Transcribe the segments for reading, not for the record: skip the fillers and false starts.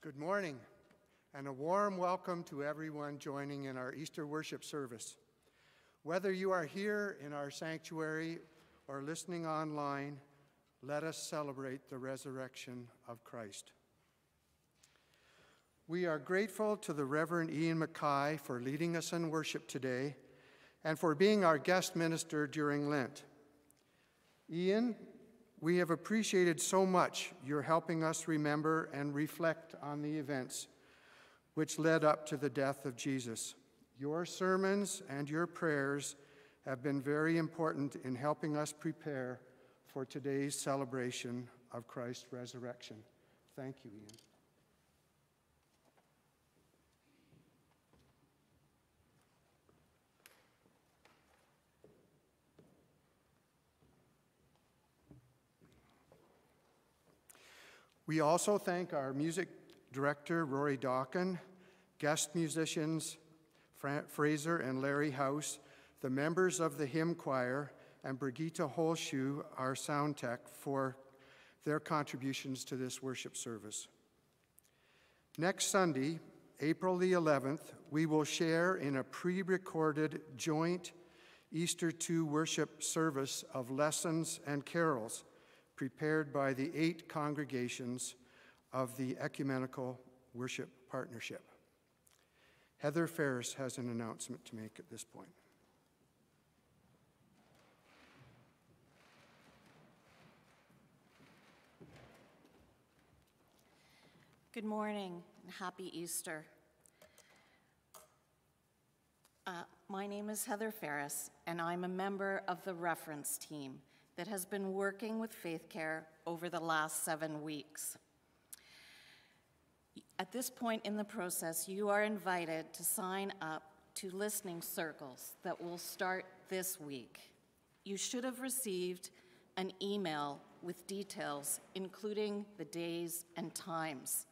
Good morning, and a warm welcome to everyone joining in our Easter worship service. Whether you are here in our sanctuary or listening online, let us celebrate the resurrection of Christ. We are grateful to the Reverend Ian Mackay for leading us in worship today and for being our guest minister during Lent. Ian, we have appreciated so much your helping us remember and reflect on the events which led up to the death of Jesus. Your sermons and your prayers have been very important in helping us prepare for today's celebration of Christ's resurrection. Thank you, Ian. We also thank our music director, Rory Dawkin, guest musicians, Fraser and Larry House, the members of the hymn choir, and Brigitte Holschuh, our sound tech, for their contributions to this worship service. Next Sunday, April the 11th, we will share in a pre-recorded joint Easter II worship service of lessons and carols prepared by the 8 congregations of the Ecumenical Worship Partnership. Heather Ferris has an announcement to make at this point. Good morning and happy Easter. My name is Heather Ferris, and I'm a member of the reference team that has been working with Faith Care over the last 7 weeks. At this point in the process, you are invited to sign up to listening circles that will start this week. You should have received an email with details, including the days and times.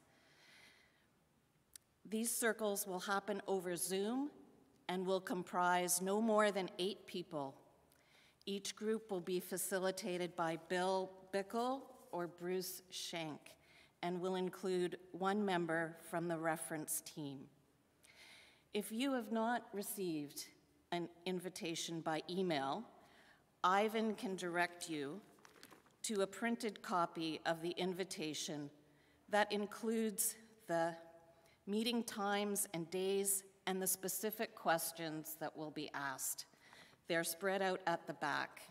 These circles will happen over Zoom and will comprise no more than 8 people. Each group will be facilitated by Bill Bickle or Bruce Schenk and will include 1 member from the reference team. If you have not received an invitation by email, Ivan can direct you to a printed copy of the invitation that includes the meeting times and days and the specific questions that will be asked. They're spread out at the back.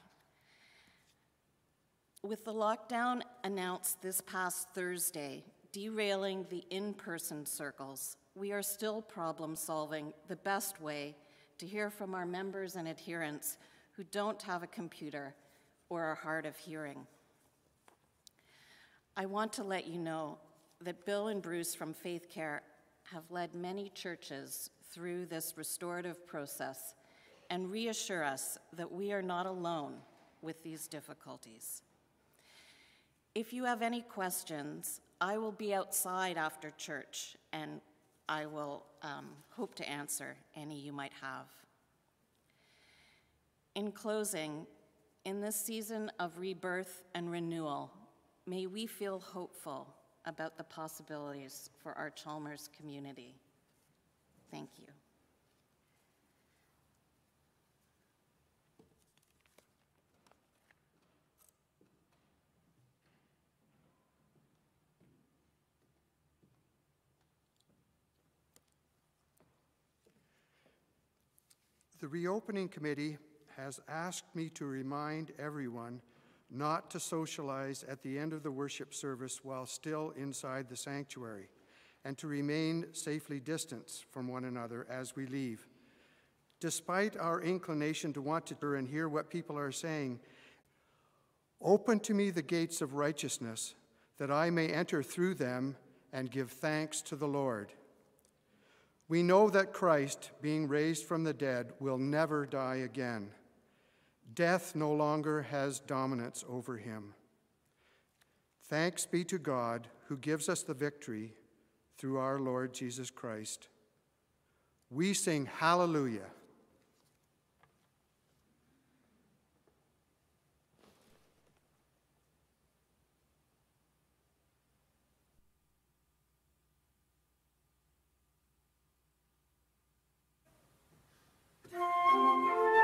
With the lockdown announced this past Thursday, derailing the in-person circles, we are still problem-solving the best way to hear from our members and adherents who don't have a computer or are hard of hearing. I want to let you know that Bill and Bruce from Faith Care have led many churches through this restorative process and reassure us that we are not alone with these difficulties. If you have any questions, I will be outside after church and I will hope to answer any you might have. In closing, in this season of rebirth and renewal, may we feel hopeful about the possibilities for our Chalmers community. Thank you. The reopening committee has asked me to remind everyone not to socialize at the end of the worship service while still inside the sanctuary, and to remain safely distanced from one another as we leave. Despite our inclination to want to and hear what people are saying, open to me the gates of righteousness, that I may enter through them and give thanks to the Lord. We know that Christ, being raised from the dead, will never die again. Death no longer has dominance over him. Thanks be to God, who gives us the victory through our Lord Jesus Christ. We sing hallelujah.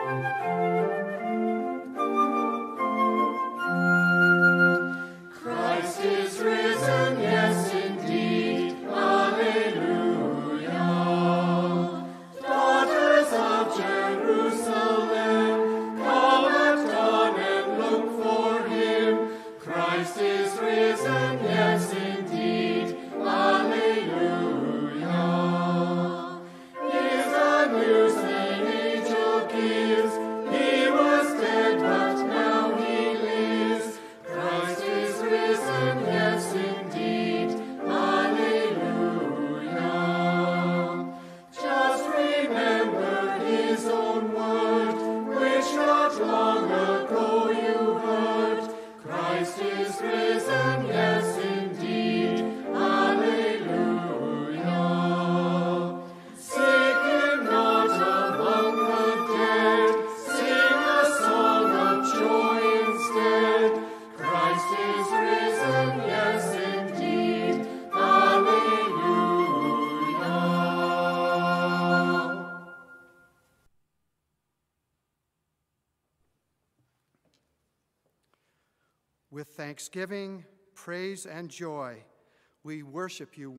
With thanksgiving, praise, and joy, we worship you.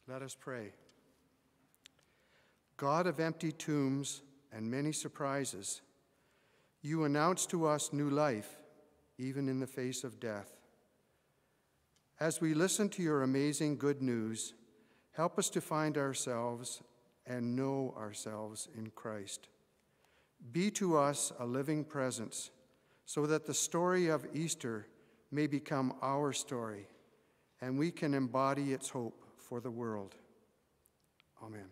Let us pray. God of empty tombs and many surprises, you announce to us new life, even in the face of death. As we listen to your amazing good news, help us to find ourselves and know ourselves in Christ. Be to us a living presence, so that the story of Easter may become our story, and we can embody its hope for the world. Amen.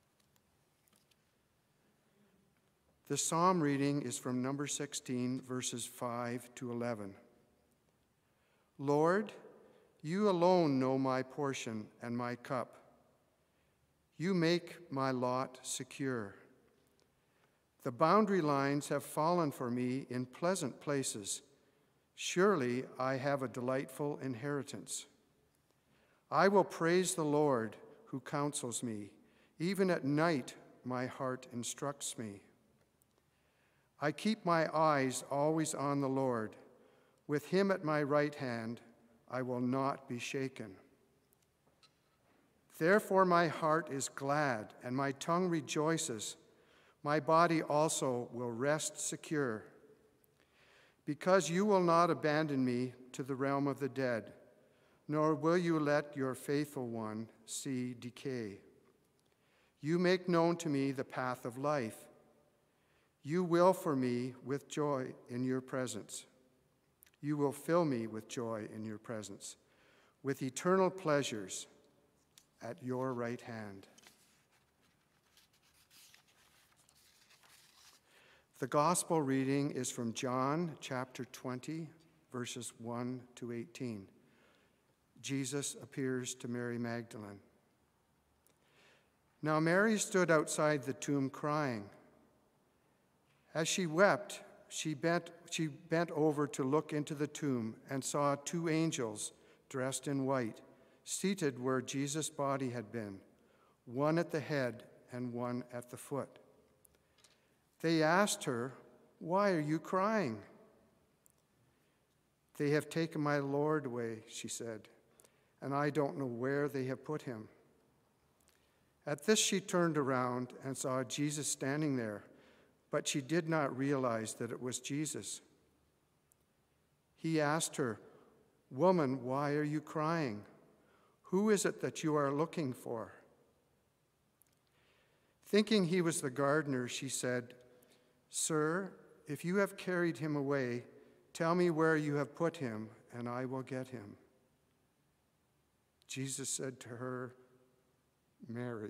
The psalm reading is from number 16, verses 5 to 11. Lord, you alone know my portion and my cup. You make my lot secure. The boundary lines have fallen for me in pleasant places. Surely I have a delightful inheritance. I will praise the Lord who counsels me. Even at night my heart instructs me. I keep my eyes always on the Lord. With him at my right hand, I will not be shaken. Therefore my heart is glad, and my tongue rejoices. My body also will rest secure. Because you will not abandon me to the realm of the dead, nor will you let your faithful one see decay. You make known to me the path of life. You will for me with joy in your presence. You will fill me with joy in your presence, with eternal pleasures at your right hand. The gospel reading is from John chapter 20, verses 1 to 18. Jesus appears to Mary Magdalene. Now Mary stood outside the tomb crying. As she wept, she bent over to look into the tomb and saw two angels dressed in white, seated where Jesus' body had been, one at the head and one at the foot. They asked her, "Why are you crying?" "They have taken my Lord away," she said, "and I don't know where they have put him." At this she turned around and saw Jesus standing there, but she did not realize that it was Jesus. He asked her, "Woman, why are you crying? Who is it that you are looking for?" Thinking he was the gardener, she said, "Sir, if you have carried him away, tell me where you have put him, and I will get him." Jesus said to her, "Mary."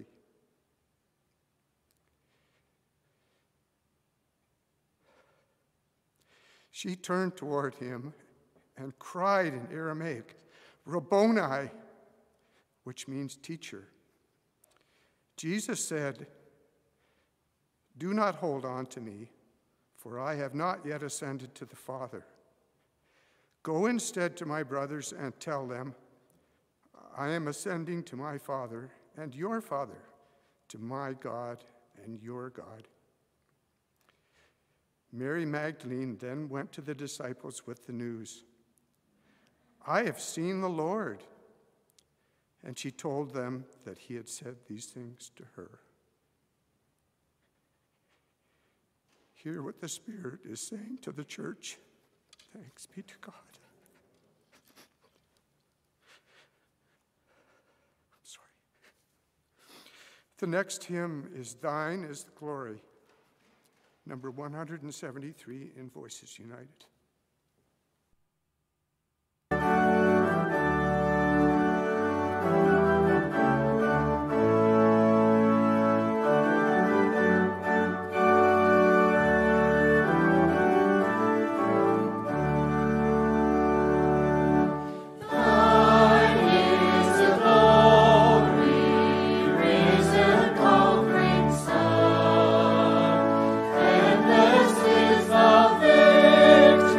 She turned toward him and cried in Aramaic, "Rabboni," which means teacher. Jesus said, "Do not hold on to me, for I have not yet ascended to the Father. Go instead to my brothers and tell them, I am ascending to my Father and your Father, to my God and your God." Mary Magdalene then went to the disciples with the news, "I have seen the Lord." And she told them that he had said these things to her. Hear what the Spirit is saying to the church. Thanks be to God. I'm sorry. The next hymn is "Thine is the Glory," number 173 in Voices United. Victory.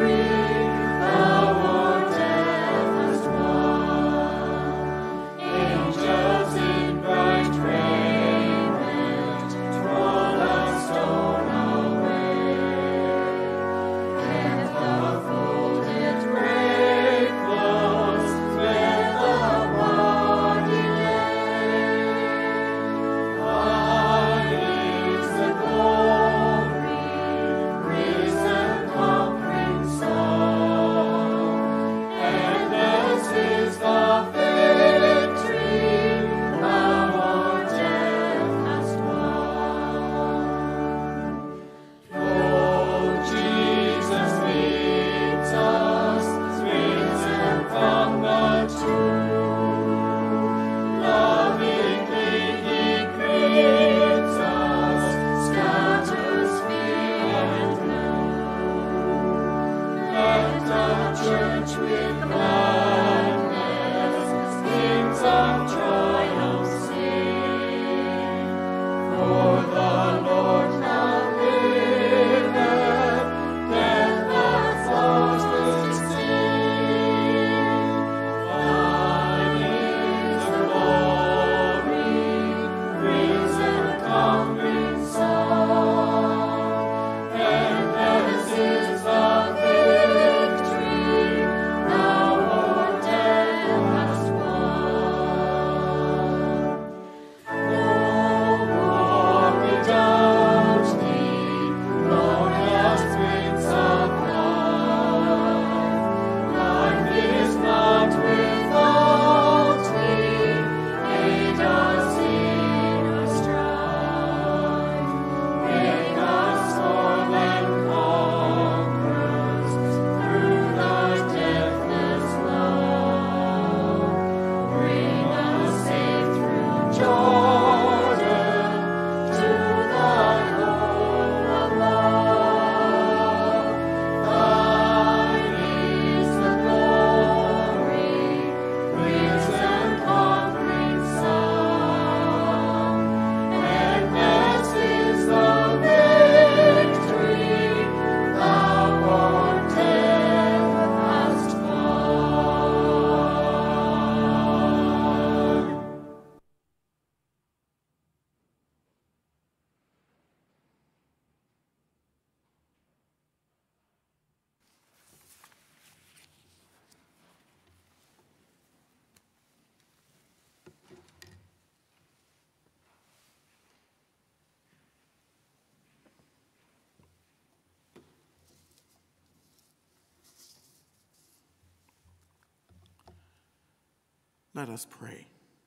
Let us pray.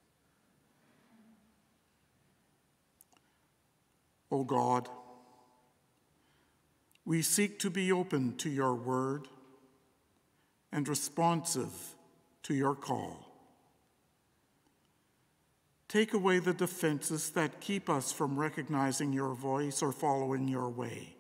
O God, we seek to be open to your word and responsive to your call. Take away the defenses that keep us from recognizing your voice or following your way.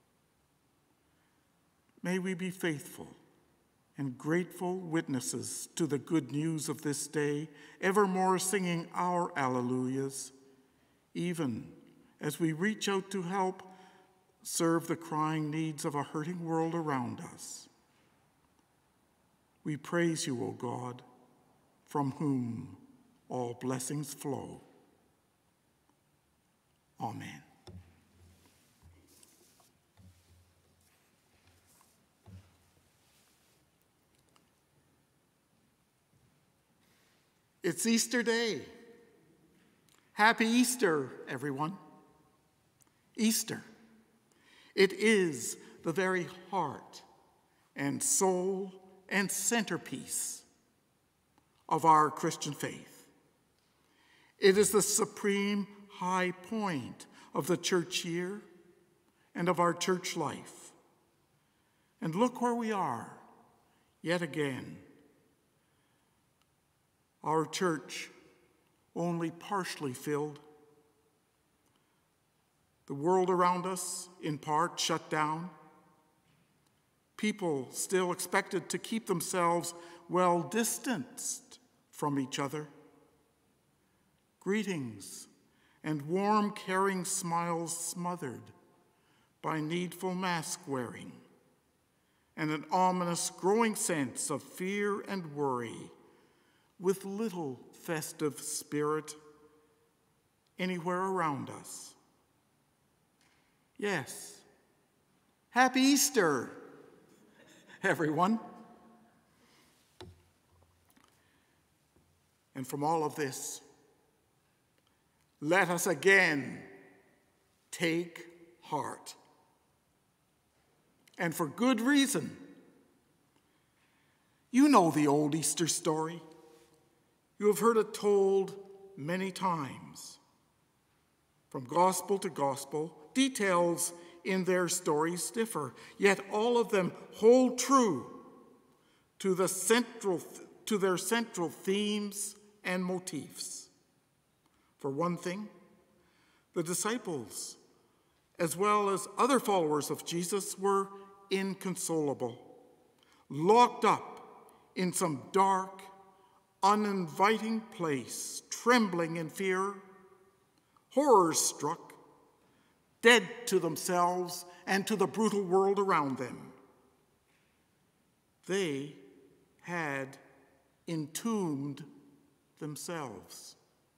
May we be faithful and grateful witnesses to the good news of this day, evermore singing our alleluias, even as we reach out to help serve the crying needs of a hurting world around us. We praise you, O God, from whom all blessings flow. Amen. It's Easter Day. Happy Easter, everyone. Easter. It is the very heart and soul and centerpiece of our Christian faith. It is the supreme high point of the church year and of our church life. And look where we are, yet again. Our church only partially filled. The world around us, in part, shut down. People still expected to keep themselves well distanced from each other. Greetings and warm, caring smiles smothered by needful mask wearing, and an ominous growing sense of fear and worry, with little festive spirit anywhere around us. Yes, happy Easter, everyone. And from all of this, let us again take heart. And for good reason. You know the old Easter story. You have heard it told many times. From gospel to gospel, details in their stories differ, yet all of them hold true to their central themes and motifs. For one thing, the disciples, as well as other followers of Jesus, were inconsolable, locked up in some dark, uninviting place, trembling in fear, horror-struck, dead to themselves and to the brutal world around them. They had entombed themselves.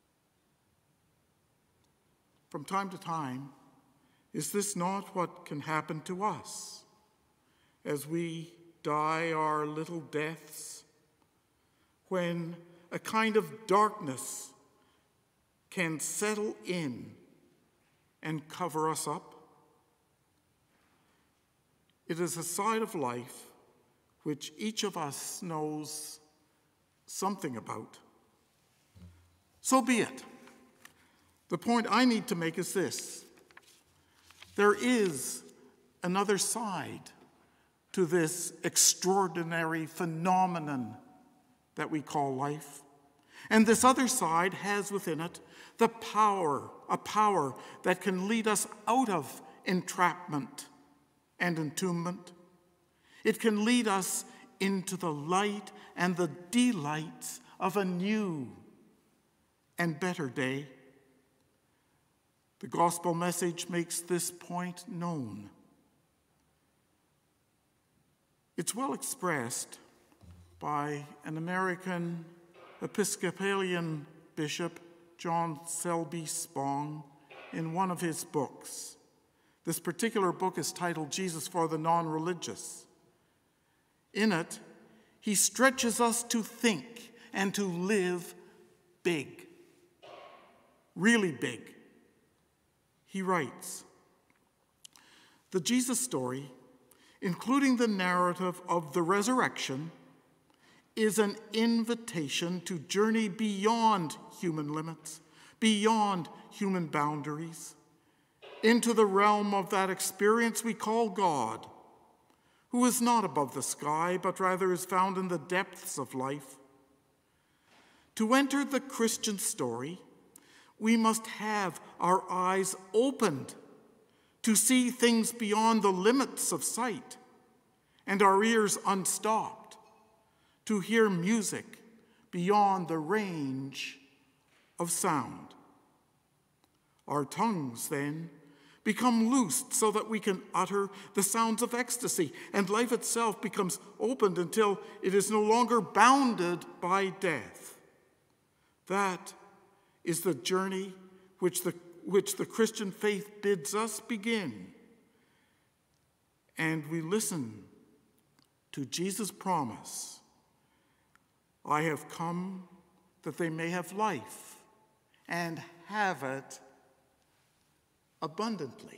From time to time, is this not what can happen to us as we die our little deaths, when a kind of darkness can settle in and cover us up? It is a side of life which each of us knows something about. So be it. The point I need to make is this: there is another side to this extraordinary phenomenon that we call life. And this other side has within it a power that can lead us out of entrapment and entombment. It can lead us into the light and the delights of a new and better day. The gospel message makes this point known. It's well expressed by an American Episcopalian bishop, John Selby Spong, in one of his books. This particular book is titled Jesus for the Non-Religious. In it, he stretches us to think and to live big, really big. He writes, "The Jesus story, including the narrative of the resurrection, is an invitation to journey beyond human limits, beyond human boundaries, into the realm of that experience we call God, who is not above the sky, but rather is found in the depths of life. To enter the Christian story, we must have our eyes opened to see things beyond the limits of sight, and our ears unstopped to hear music beyond the range of sound. Our tongues, then, become loosed so that we can utter the sounds of ecstasy, and life itself becomes opened until it is no longer bounded by death. That is the journey which the Christian faith bids us begin. And we listen to Jesus' promise, "I have come that they may have life and have it abundantly."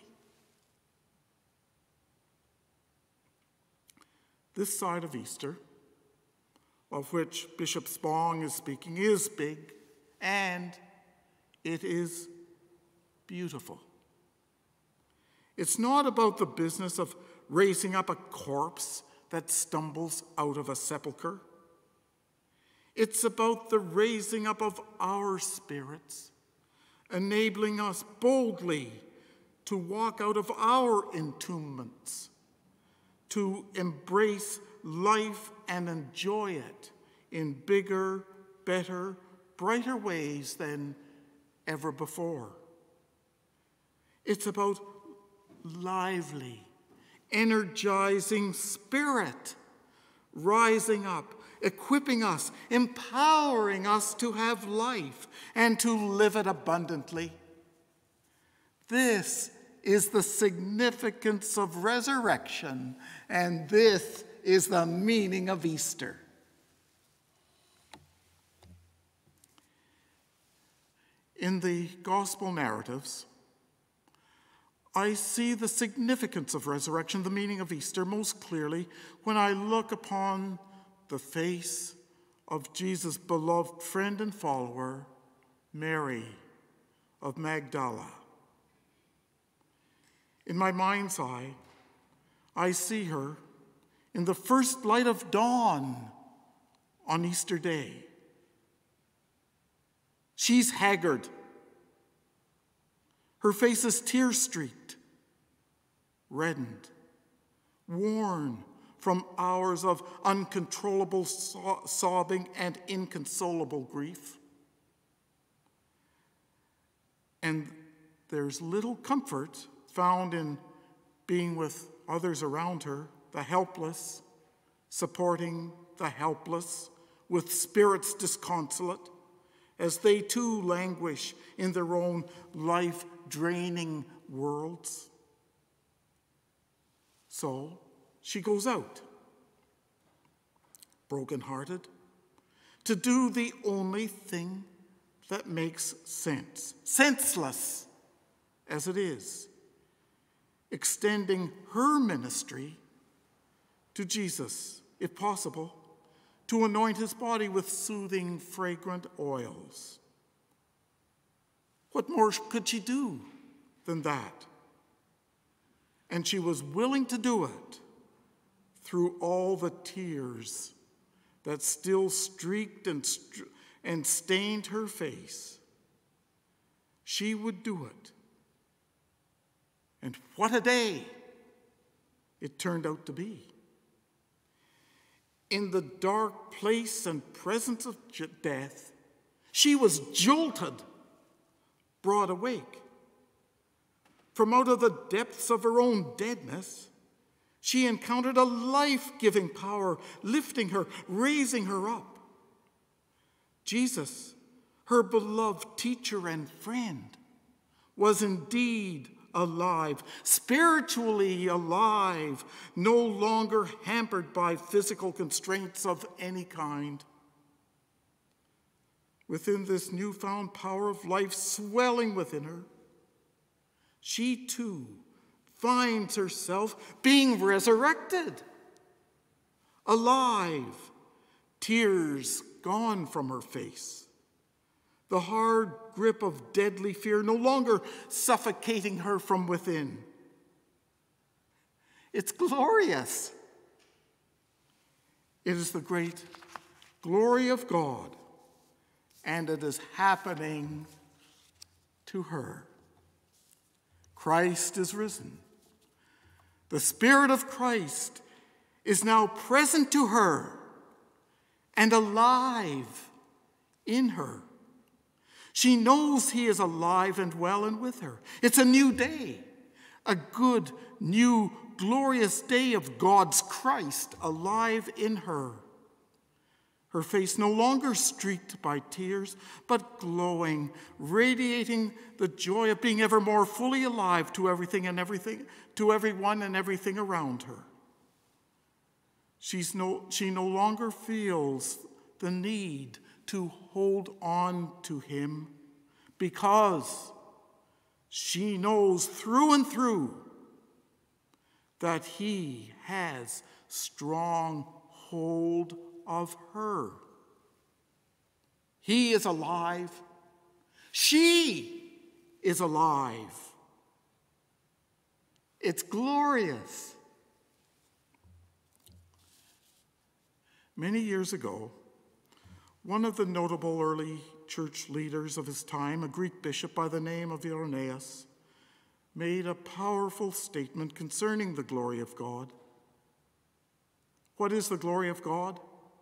This side of Easter, of which Bishop Spong is speaking, is big, and it is beautiful. It's not about the business of raising up a corpse that stumbles out of a sepulcher. It's about the raising up of our spirits, enabling us boldly to walk out of our entombments, to embrace life and enjoy it in bigger, better, brighter ways than ever before. It's about lively, energizing spirit rising up, equipping us, empowering us to have life and to live it abundantly. This is the significance of resurrection, and this is the meaning of Easter. In the gospel narratives, I see the significance of resurrection, the meaning of Easter, most clearly when I look upon the face of Jesus' beloved friend and follower, Mary of Magdala. In my mind's eye, I see her in the first light of dawn on Easter Day. She's haggard. Her face is tear-streaked, reddened, worn from hours of uncontrollable sobbing and inconsolable grief. And there's little comfort found in being with others around her, the helpless, supporting the helpless, with spirits disconsolate, as they too languish in their own life-draining worlds. So she goes out, broken-hearted, to do the only thing that makes sense, senseless as it is, extending her ministry to Jesus, if possible, to anoint his body with soothing, fragrant oils. What more could she do than that? And she was willing to do it through all the tears that still streaked and stained her face. She would do it. And what a day it turned out to be. In the dark place and presence of death, she was jolted, brought awake. From out of the depths of her own deadness, she encountered a life-giving power, lifting her, raising her up. Jesus, her beloved teacher and friend, was indeed alive, spiritually alive, no longer hampered by physical constraints of any kind. Within this newfound power of life swelling within her, she too finds herself being resurrected, alive, tears gone from her face, the hard grip of deadly fear no longer suffocating her from within. It's glorious. It is the great glory of God, and it is happening to her. Christ is risen. The Spirit of Christ is now present to her and alive in her. She knows he is alive and well and with her. It's a new day, a good, new, glorious day of God's Christ alive in her. Her face no longer streaked by tears, but glowing, radiating the joy of being ever more fully alive to everything and everything, to everyone and everything around her. She no longer feels the need to hold on to him because she knows through and through that he has strong hold of her. He is alive. She is alive. It's glorious. Many years ago, one of the notable early church leaders of his time, a Greek bishop by the name of Irenaeus, made a powerful statement concerning the glory of God. What is the glory of God?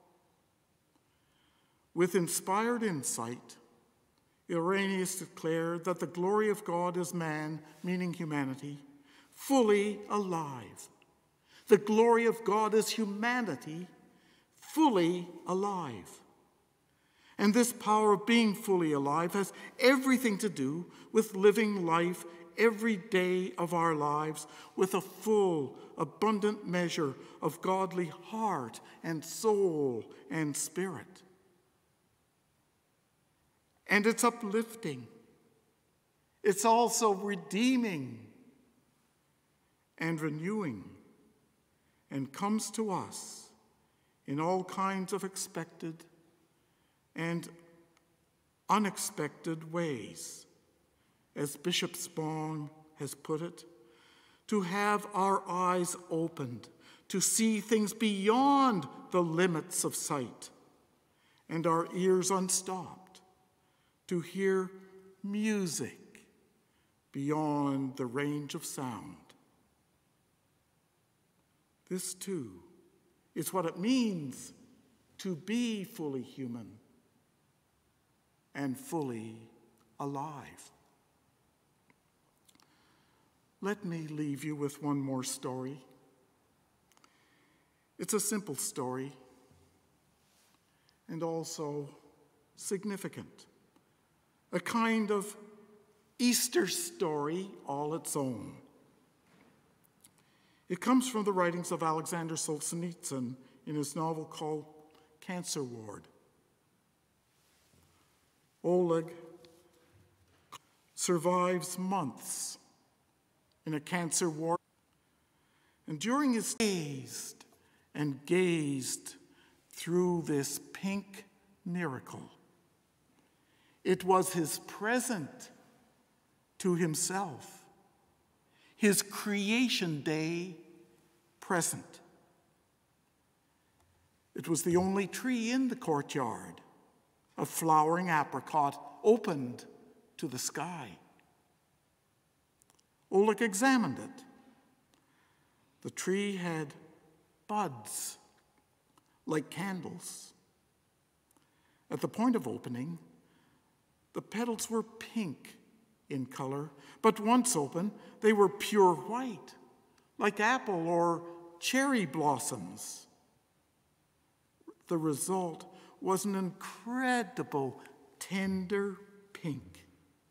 With inspired insight, Irenaeus declared that the glory of God is man, meaning humanity, fully alive. The glory of God is humanity, fully alive. And this power of being fully alive has everything to do with living life every day of our lives with a full, abundant measure of godly heart and soul and spirit. And it's uplifting. It's also redeeming and renewing, and comes to us in all kinds of expected and unexpected ways. As Bishop Spong has put it, to have our eyes opened, to see things beyond the limits of sight, and our ears unstopped, to hear music beyond the range of sound. This, too, is what it means to be fully human and fully alive. Let me leave you with one more story. It's a simple story and also significant, a kind of Easter story all its own. It comes from the writings of Alexander Solzhenitsyn in his novel called Cancer Ward. Oleg survives months in a cancer ward, and during his gazed through this pink miracle. It was his present to himself, his creation day present. It was the only tree in the courtyard, a flowering apricot opened to the sky. Oleg examined it. The tree had buds like candles. At the point of opening, the petals were pink in color, but once open, they were pure white, like apple or cherry blossoms. The result was an incredible, tender pink.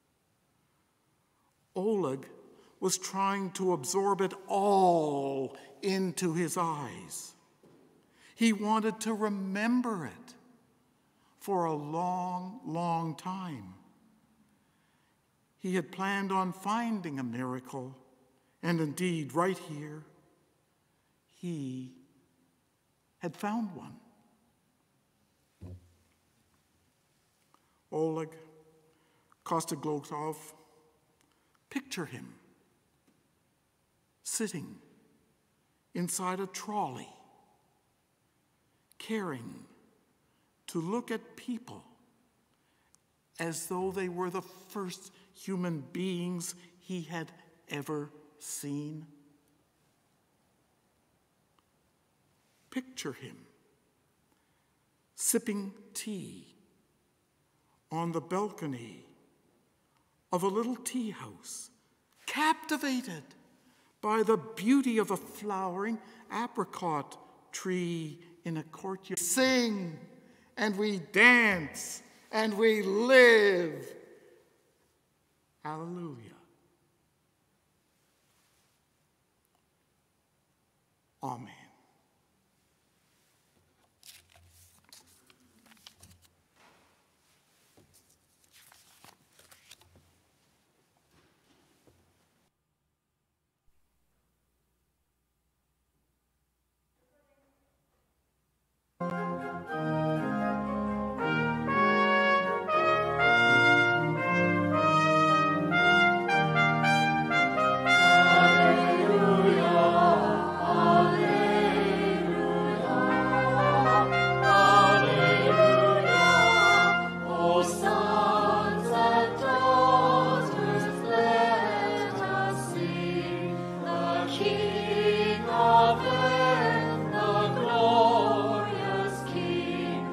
Oleg was trying to absorb it all into his eyes. He wanted to remember it for a long, long time. He had planned on finding a miracle, and indeed, right here, he had found one. Oleg Kostoglotov. Picture him sitting inside a trolley, caring to look at people as though they were the first human beings he had ever seen. Picture him sipping tea on the balcony of a little tea house, captivated by the beauty of a flowering apricot tree in a courtyard. We sing and we dance and we live. Hallelujah. Amen. King of earth, the glorious King.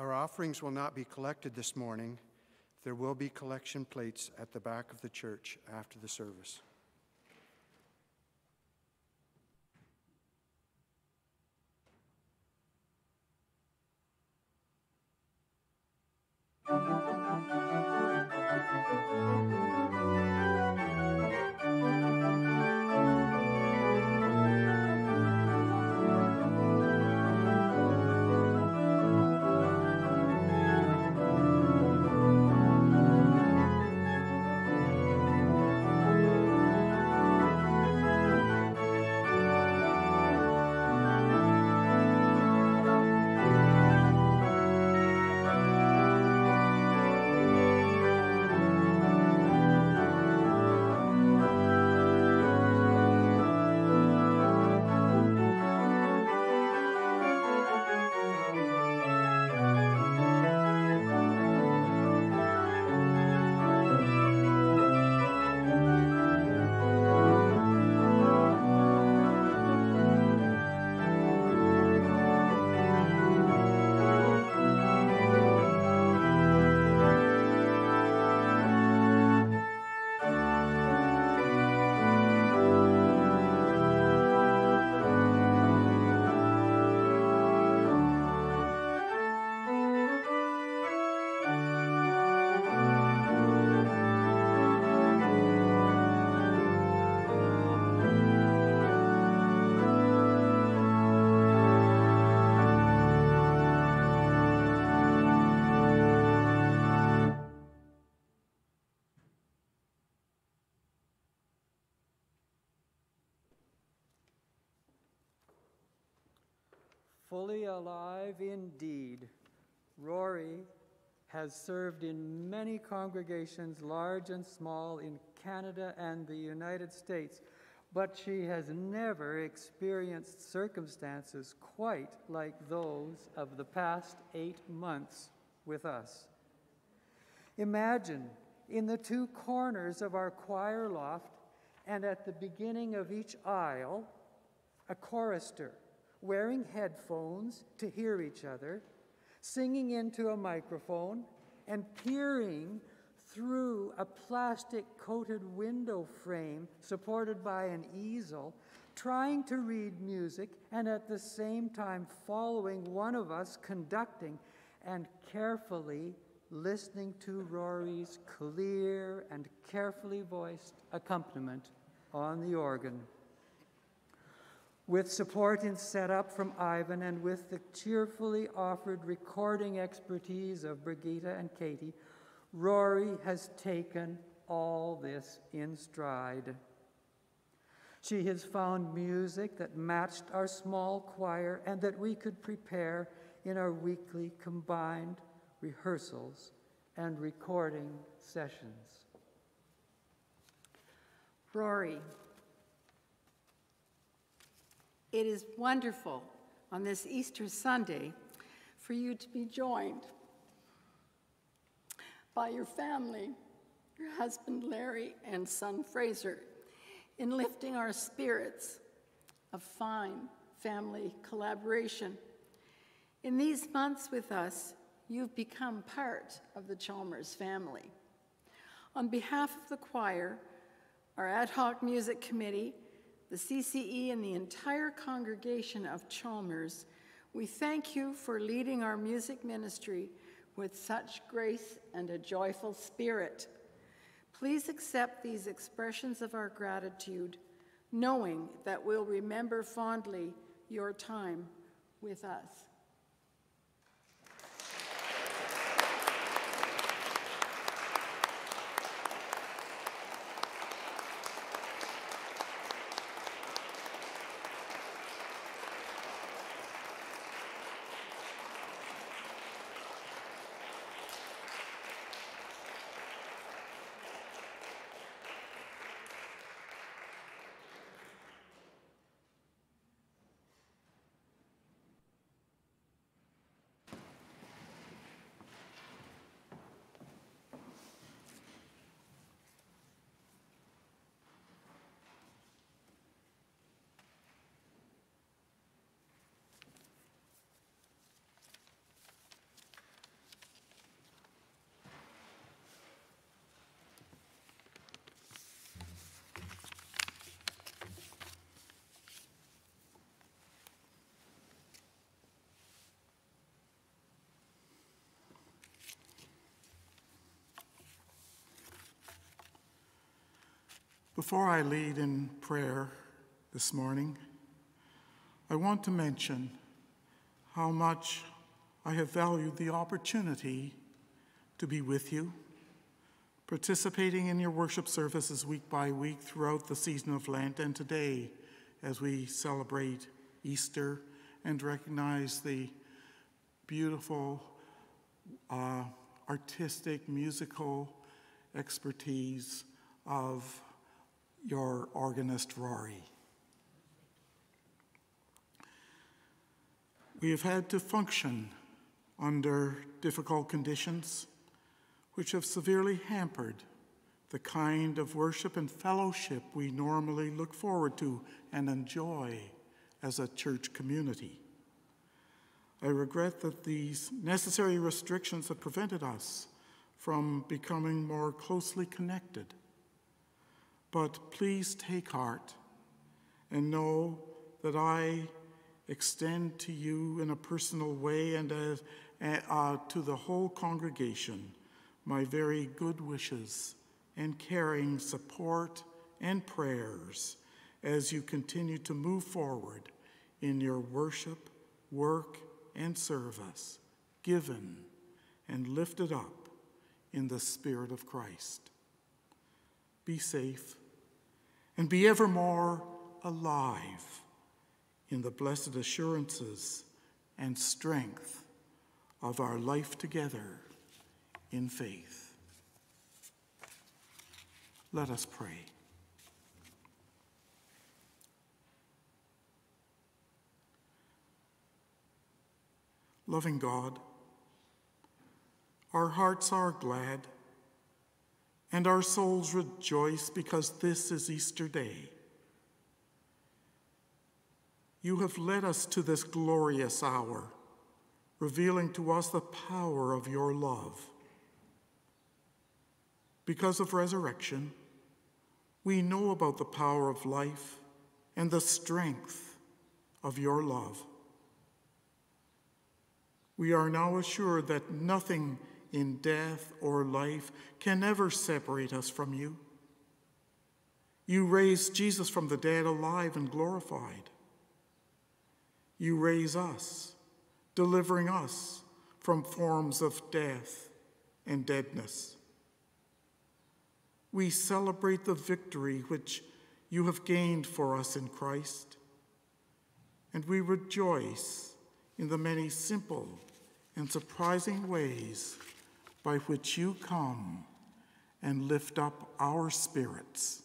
Our offerings will not be collected this morning. There will be collection plates at the back of the church after the service. Fully alive indeed, Rory has served in many congregations, large and small, in Canada and the United States, but she has never experienced circumstances quite like those of the past 8 months with us. Imagine, in the 2 corners of our choir loft and at the beginning of each aisle, a chorister wearing headphones to hear each other, singing into a microphone, and peering through a plastic-coated window frame supported by an easel, trying to read music and at the same time following one of us conducting and carefully listening to Rory's clear and carefully voiced accompaniment on the organ. With support in setup from Ivan and with the cheerfully offered recording expertise of Brigitte and Katie, Rory has taken all this in stride. She has found music that matched our small choir and that we could prepare in our weekly combined rehearsals and recording sessions. Rory, it is wonderful on this Easter Sunday for you to be joined by your family, your husband Larry and son Fraser, in lifting our spirits of fine family collaboration. In these months with us, you've become part of the Chalmers family. On behalf of the choir, our ad hoc music committee, the CCE, and the entire congregation of Chalmers, we thank you for leading our music ministry with such grace and a joyful spirit. Please accept these expressions of our gratitude, knowing that we'll remember fondly your time with us. Before I lead in prayer this morning, I want to mention how much I have valued the opportunity to be with you, participating in your worship services week by week throughout the season of Lent, and today as we celebrate Easter and recognize the beautiful artistic, musical expertise of your organist, Rory. We have had to function under difficult conditions, which have severely hampered the kind of worship and fellowship we normally look forward to and enjoy as a church community. I regret that these necessary restrictions have prevented us from becoming more closely connected. But please take heart and know that I extend to you in a personal way and to the whole congregation my very good wishes and caring support and prayers as you continue to move forward in your worship, work, and service, given and lifted up in the Spirit of Christ. Be safe and be evermore alive in the blessed assurances and strength of our life together in faith. Let us pray. Loving God, our hearts are glad and our souls rejoice because this is Easter Day. You have led us to this glorious hour, revealing to us the power of your love. Because of resurrection, we know about the power of life and the strength of your love. We are now assured that nothing in death or life can ever separate us from you. You raised Jesus from the dead alive and glorified. You raise us, delivering us from forms of death and deadness. We celebrate the victory which you have gained for us in Christ, and we rejoice in the many simple and surprising ways by which you come and lift up our spirits.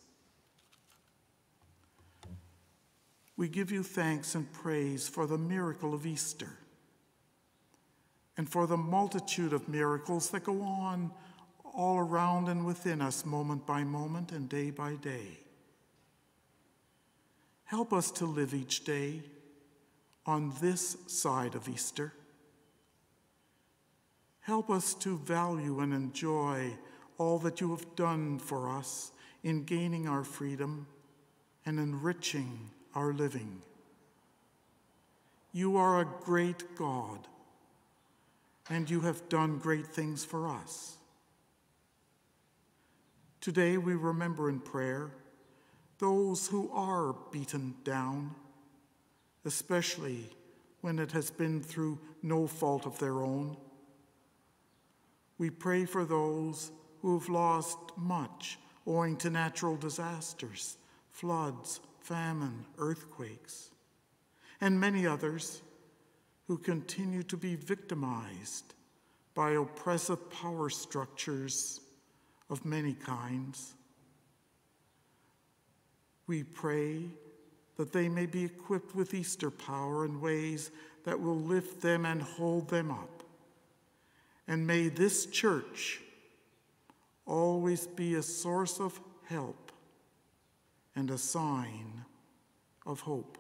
We give you thanks and praise for the miracle of Easter and for the multitude of miracles that go on all around and within us moment by moment and day by day. Help us to live each day on this side of Easter. Help us to value and enjoy all that you have done for us in gaining our freedom and enriching our living. You are a great God, and you have done great things for us. Today we remember in prayer those who are beaten down, especially when it has been through no fault of their own. We pray for those who have lost much owing to natural disasters, floods, famine, earthquakes, and many others who continue to be victimized by oppressive power structures of many kinds. We pray that they may be equipped with Easter power in ways that will lift them and hold them up. And may this church always be a source of help and a sign of hope.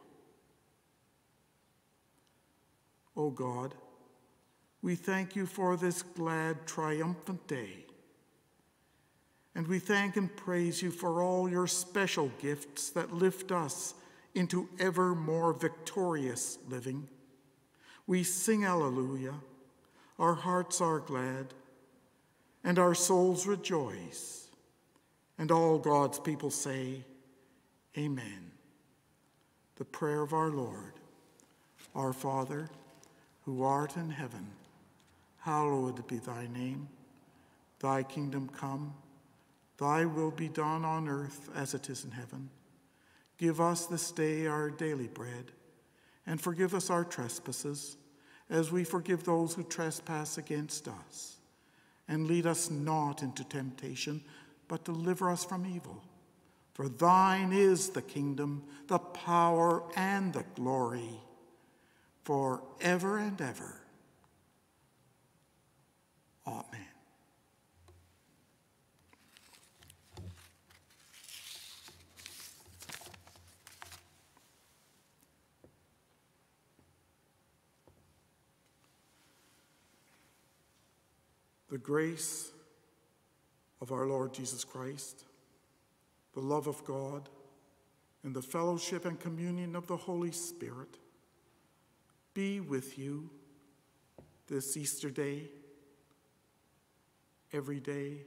O God, we thank you for this glad, triumphant day. And we thank and praise you for all your special gifts that lift us into ever more victorious living. We sing Alleluia. Our hearts are glad, and our souls rejoice, And all God's people say, Amen. The prayer of our Lord. Our Father, who art in heaven, hallowed be thy name. Thy kingdom come, thy will be done on earth as it is in heaven. Give us this day our daily bread, and forgive us our trespasses, as we forgive those who trespass against us. And lead us not into temptation, but deliver us from evil. For thine is the kingdom, the power, and the glory, forever and ever. Amen. The grace of our Lord Jesus Christ, the love of God, and the fellowship and communion of the Holy Spirit be with you this Easter day, every day,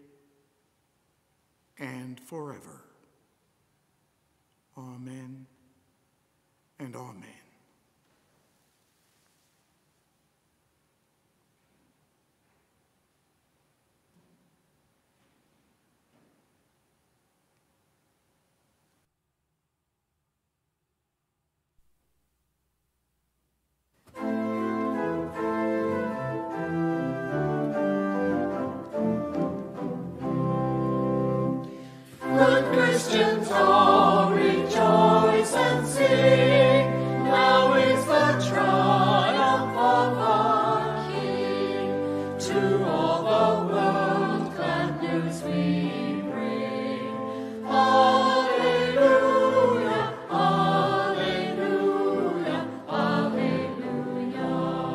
and forever. Amen and amen. Christians all rejoice and sing. Now is the triumph of our King. To all the world glad news we bring. Alleluia, alleluia, alleluia.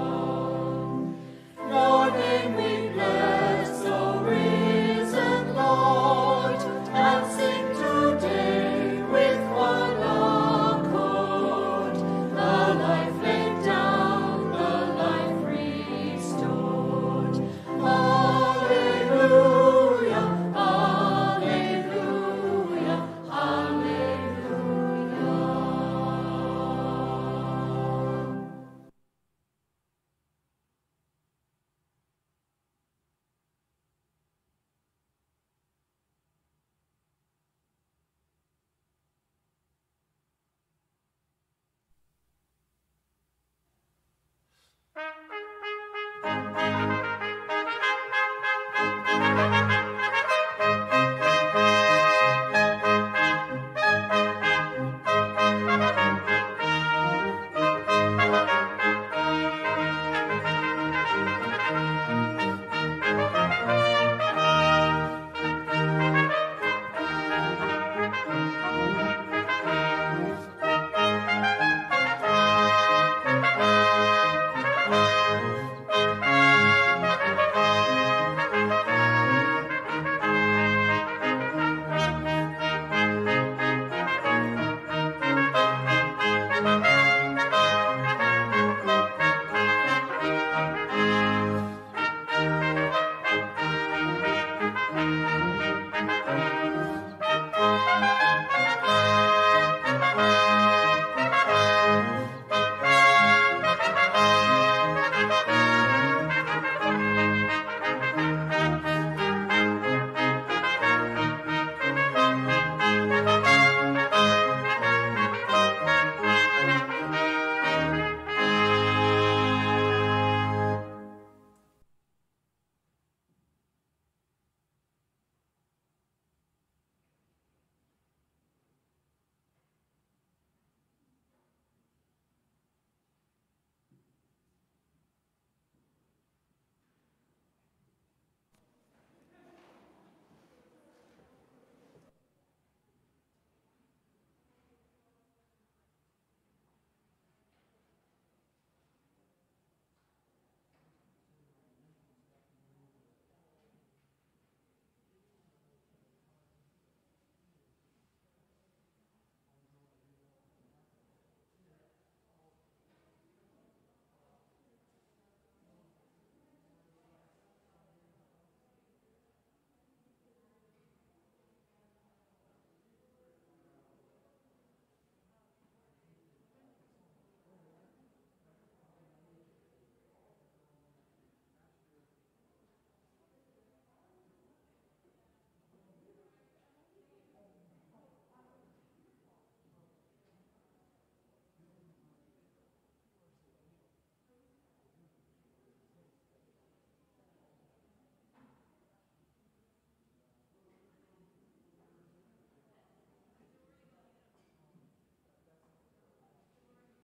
Your name we bless, O risen Lord, and sing today with one accord. The life laid down, the life restored. Alleluia, alleluia, alleluia.